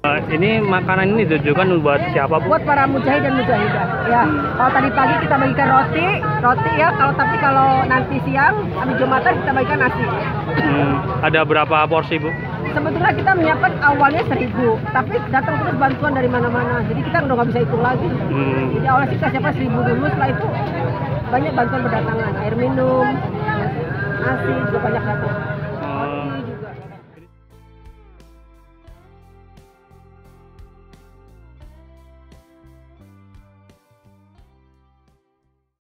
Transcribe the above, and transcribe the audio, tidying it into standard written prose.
Ini makanan ini ditujukan buat siapa, Bu? Buat para mujahid dan mujahidah. Ya, kalau tadi pagi kita bagikan roti ya. Kalau nanti siang, hari Jumatan kita bagikan nasi. Ada berapa porsi, Bu? Sebetulnya kita menyiapkan awalnya 1.000, tapi datang terus bantuan dari mana-mana. Jadi kita udah nggak bisa hitung lagi. Jadi awalnya kita siapkan 1.000 dulu, setelah itu banyak bantuan berdatangan, air minum, nasi juga banyak datang.